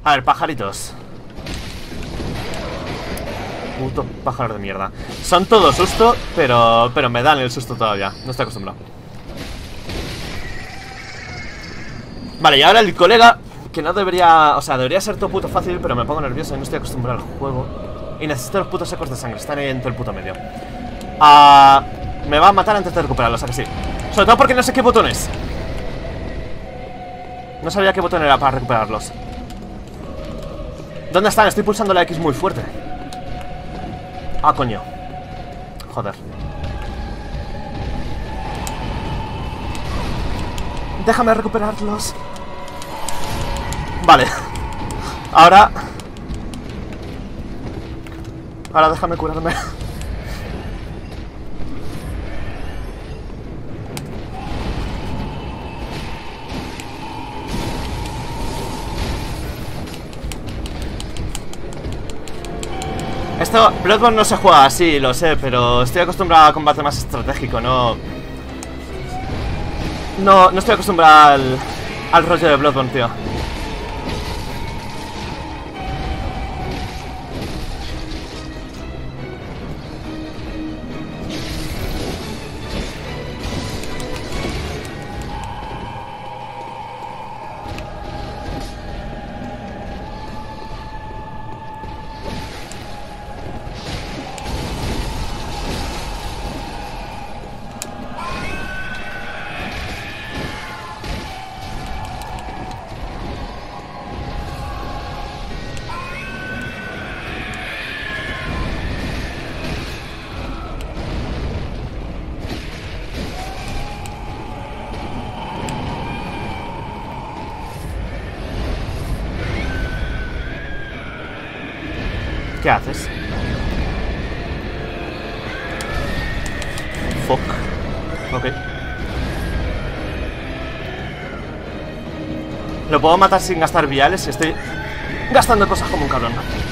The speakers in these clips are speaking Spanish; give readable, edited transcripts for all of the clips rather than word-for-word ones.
A ver, pajaritos. Puto pájaro de mierda. Son todo susto, pero me dan el susto todavía. No estoy acostumbrado. Vale, y ahora el colega, que no debería... O sea, debería ser todo puto fácil, pero me pongo nervioso y no estoy acostumbrado al juego. Y necesito los putos secos de sangre. Están ahí en todo el puto medio. Me va a matar antes de recuperarlos, ¿a que sí? Sobre todo porque no sé qué botones. No sabía qué botón era para recuperarlos. ¿Dónde están? Estoy pulsando la X muy fuerte. Ah, coño. Joder. Déjame recuperarlos. Vale. Ahora déjame curarme. Esto, Bloodborne no se juega así, lo sé, pero estoy acostumbrado a combate más estratégico, no estoy acostumbrado al rollo de Bloodborne, tío. ¿Qué haces? Fuck. Ok. Lo puedo matar sin gastar viales y estoy gastando cosas como un cabrón.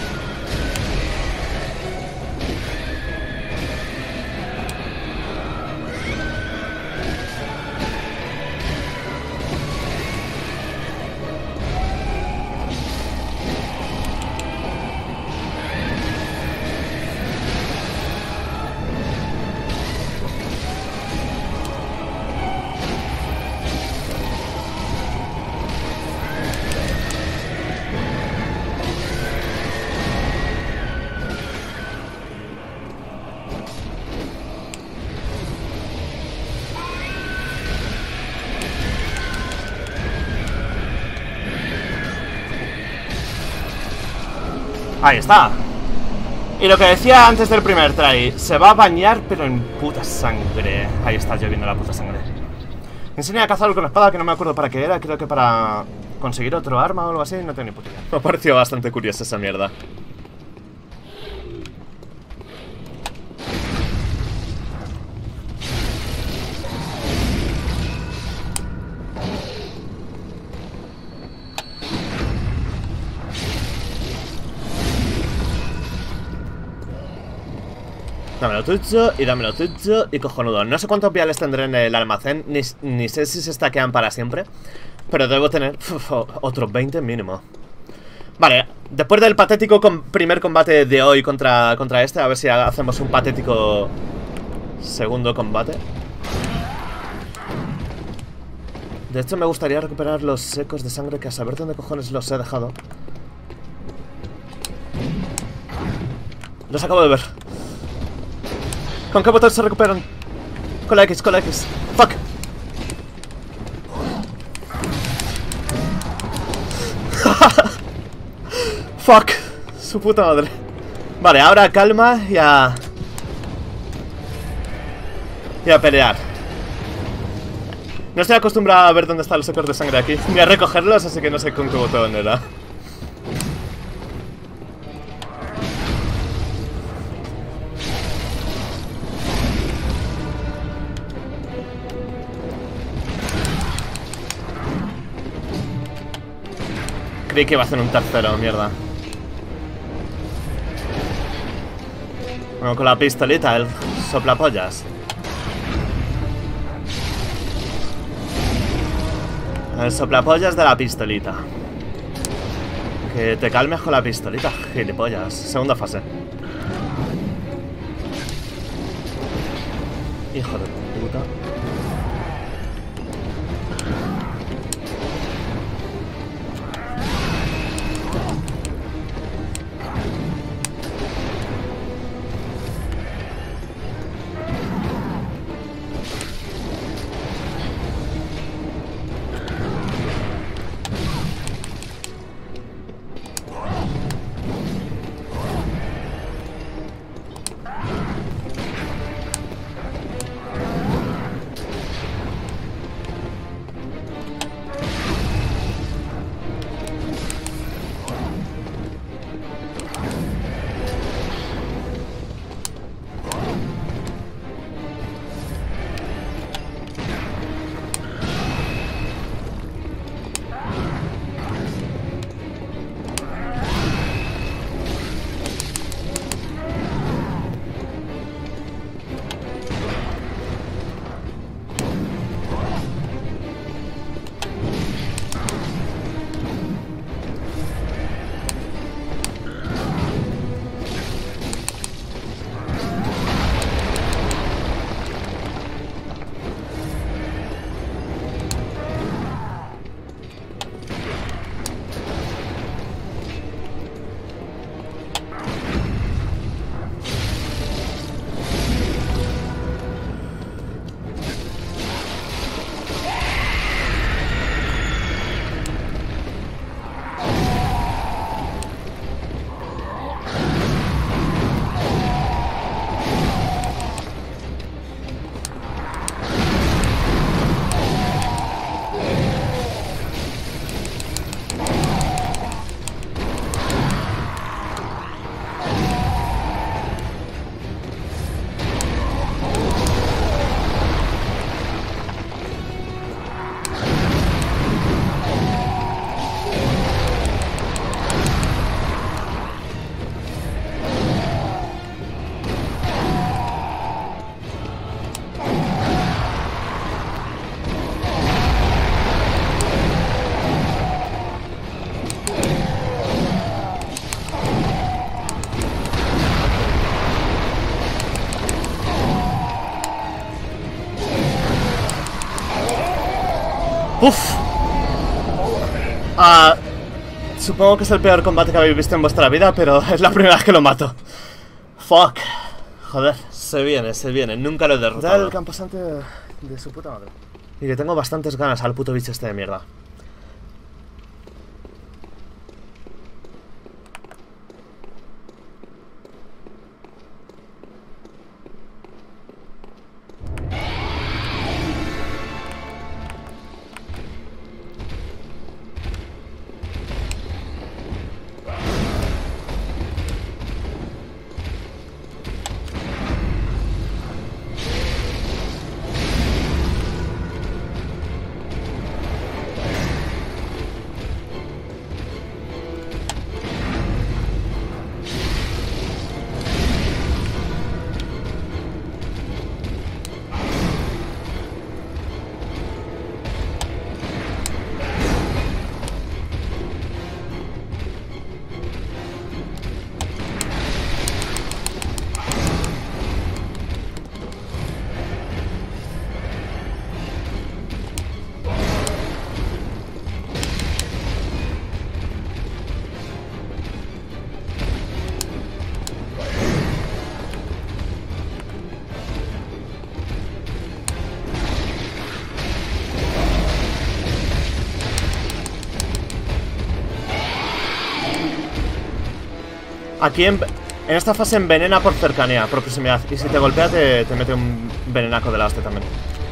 Ahí está. Y lo que decía antes del primer try, se va a bañar pero en puta sangre. Ahí está lloviendo la puta sangre. Me enseñé a cazarlo con la espada, que no me acuerdo para qué era. Creo que para conseguir otro arma o algo así. No tengo ni puta idea. Me ha parecido bastante curiosa esa mierda. Dámelo tucho y dámelo tucho y cojonudo. No sé cuántos viales tendré en el almacén, ni sé si se stackean para siempre, pero debo tener otros 20 mínimo. Vale, después del patético primer combate de hoy contra este, a ver si hacemos un patético segundo combate. De hecho me gustaría recuperar los secos de sangre, que a saber dónde cojones los he dejado. Los acabo de ver. ¿Con qué botón se recuperan? Con la X, con la X. ¡Fuck! ¡Fuck! Su puta madre. Vale, ahora calma y a pelear. No estoy acostumbrado a ver dónde están los secos de sangre aquí, ni a recogerlos, así que no sé con qué botón era. Creí que iba a hacer un tercero, mierda. Bueno, con la pistolita, el soplapollas. El soplapollas de la pistolita. Que te calmes con la pistolita, gilipollas. Segunda fase. Hijo de puta. Uf. Supongo que es el peor combate que habéis visto en vuestra vida, pero es la primera vez que lo mato. Fuck. Joder, se viene. Nunca lo he derrotado. Da el camposante de su puta madre. Y que tengo bastantes ganas al puto bicho este de mierda. Aquí en esta fase envenena por cercanía, por proximidad. Y si te golpea te mete un venenaco de la hostia también.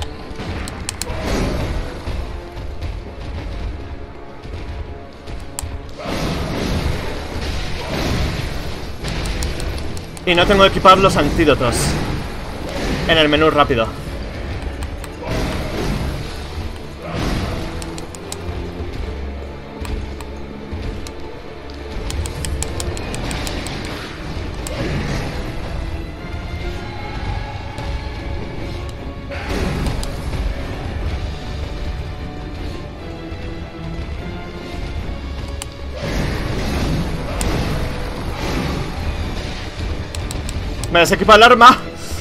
Y no tengo equipados los antídotos en el menú rápido. Me desequipa el arma.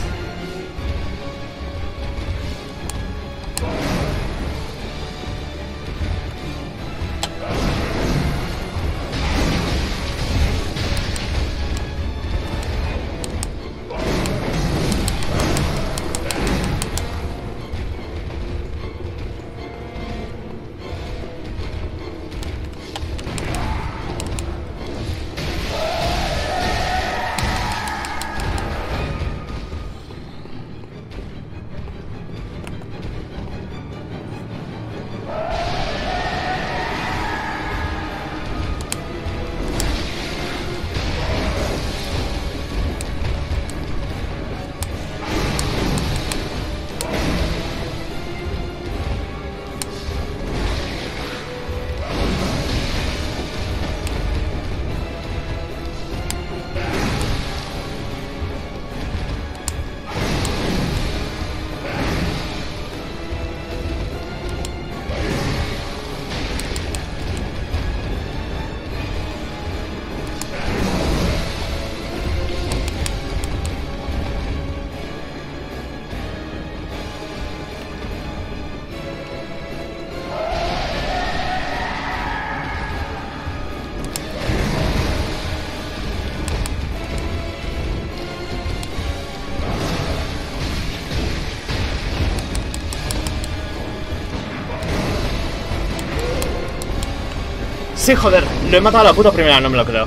Sí, joder, lo he matado a la puta primera, no me lo creo.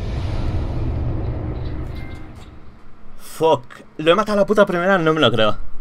Fuck, lo he matado a la puta primera, no me lo creo.